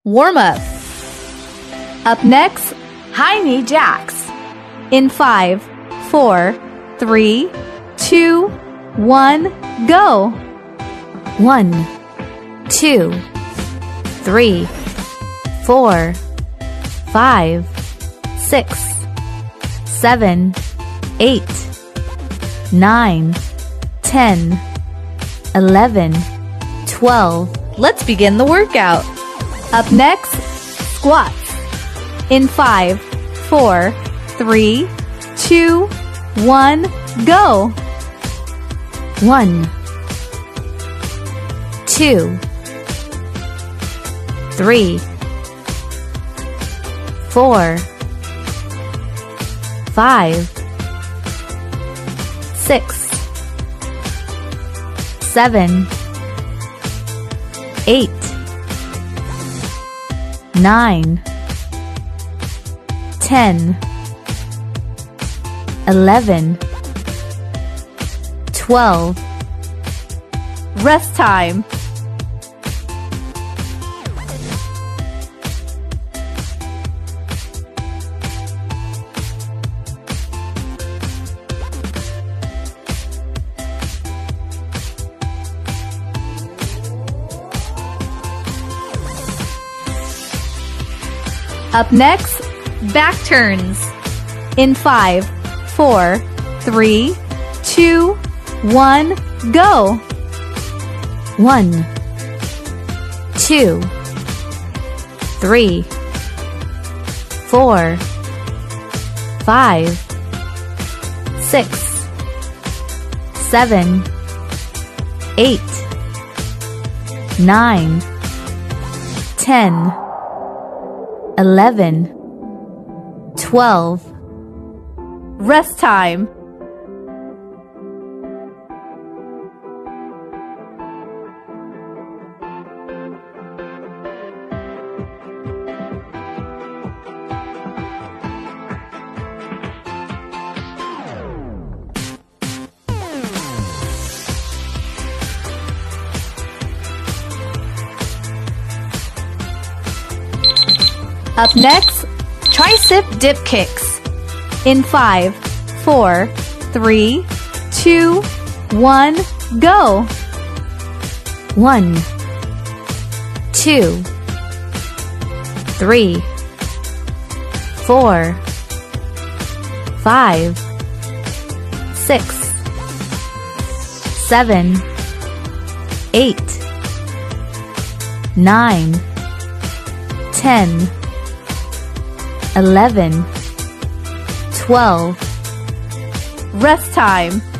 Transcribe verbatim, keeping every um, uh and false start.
Warm up. Up next, high knee jacks. In five, four, three, two, one, go. One, two, three, four, five, six, seven, eight, nine, ten, eleven, twelve. Let's begin the workout. Up next, squats. In five, four, three, two, one, go. One, two, three, four, five, six, seven, eight, nine, ten, eleven, twelve. Rest time. Up next, back turns. In five, four, three, two, one, go. One, two, three, four, five, six, seven, eight, nine, ten, eleven, twelve. Rest time. Up next, tricep dip kicks. In five, four, three, two, one, go. One, two, three, four, five, six, seven, eight, nine, ten, eleven, twelve. Rest time.